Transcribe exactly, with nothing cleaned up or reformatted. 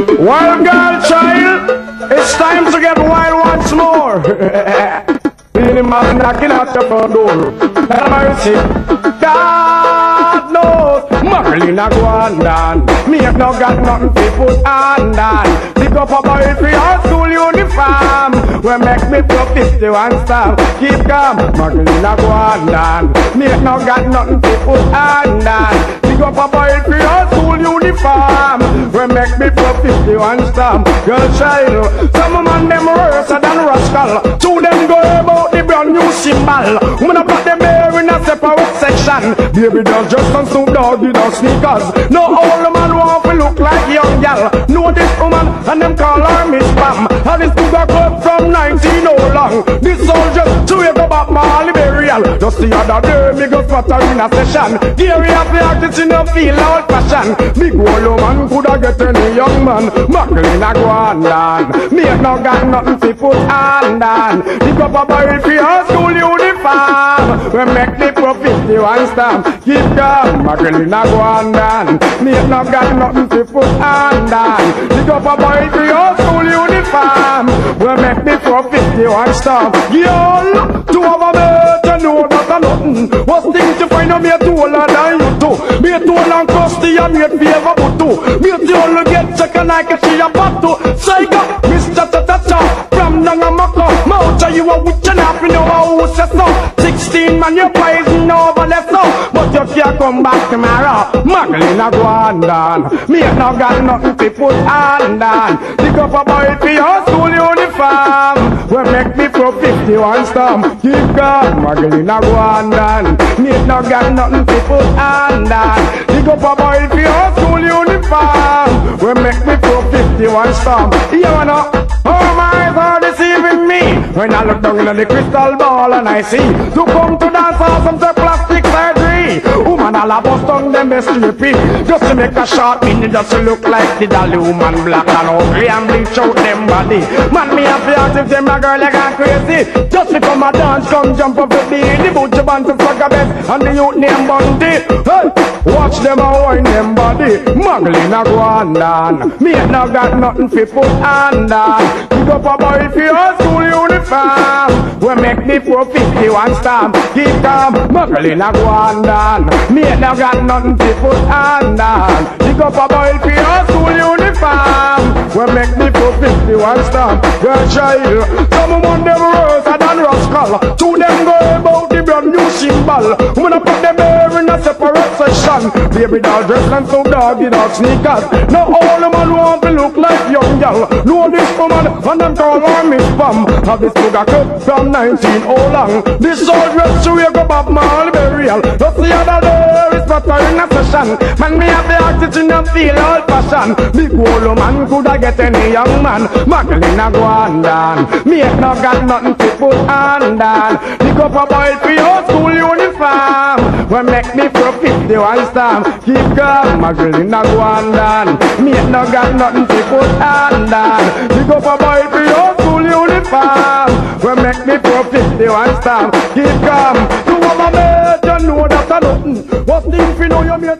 Wild girl child, it's time to get wild once more. Feeling man knocking at the front door. Have mercy. God knows, Marlena go on down. Me have no got nothing to put on down. Pick up a boy for your school uniform. We make me pro fifty-one stamp. Keep calm, Marlena go on down. Me have no got nothing to put on down. Pick up a boy for your school uniform. We make me pro fifty-one stamp. Girl child, some man them worse than rascal. Two them go about the brand new symbol. When I put them there in a separate section. Baby does just on Snoop Dogg without sneakers. No old man want to look like young gal. Know this woman and them call her Miss Pam. And this Cougar Club from nineteen oh long. This soldier to wake up at Marley burial. Just the other day me go spot her in a session. Gary have the actors in the feel old fashion. Big old man coulda get any young man. Macarena go on down. Me ain't no got nothing to put on down. Pick up a boy for your school uniform. We make the pro fifty-one stamp. Keep calm, Macarena go on down. Me ain't no got nothing to put on down. Pick up a boy for your school uniform. We make the pro fifty-one stamp. Yo, two of them to know that I'm nothing. What's things to find out me a taller than you two? Me a tall and crusty and me a favor but two. Me a tall get check and I can see a bottle. Say go, Mister Tata, from Nangamaka. Mouta you a witch and half in your house so. Sixteen man you poison over left so. But you can't come back tomorrow. Macarena go on down. Me ain't no got nothing to put on down. Pick up a boy for your school uniform. We make me pro fifty-one stamp. Keep calm, Macarena go on down. Me ain't no got nothing to put on down. Pick up a boy for your school uniform. We make me pro fifty-one stamp. You wanna? Oh my eyes are deceiving me. When I look down in the crystal ball and I see to come to dance or some plastic surgery. Woman all a bust on them best strippy. Just to make a short minute just to look like the dolly woman black and ugly and bleach out them body. Man me have to ask if them a girl like I'm crazy. Just to come a dance, come jump up with me. The butcher band to fuck a best and the youth name Bundy. Hey, watch them a wine them body. Macarena go on down. Me ain't no got nothing to put on down. Pick up a boy for your school uniform. We make me pro fifty-one stamp. Keep calm, Macarena go on down. Me ain't no got nothing to put on down. Pick up a boy for your school uniform. We make me pro fifty-one stamp. Girl child, some of them worse than rascal. Two them go about the brand new symbol. When I put them there in a separate section. Baby doll dressed and so dog without sneakers. Now all the man want to look like young girl. Know this woman and them call her Miss Pam. Have this Cougar Club from nineteen oh long. This old dress to wake up at Marley burial. Just the other day it's not in a session. Man me have the oxygen and feel old fashion. Big old man coulda get any young man. Macarena go on down. Me ain't no got nothing to put on down. Pick up a boy for your school uniform. We make me pro fifty-one stamp. Keep calm, Macarena go on down. Me ain't no got nothing to put on down. Pick up a boy for your school uniform. We make me pro fifty-one stamp. Keep calm. You want my mate, you know that I nothing. What's the if you know your mate?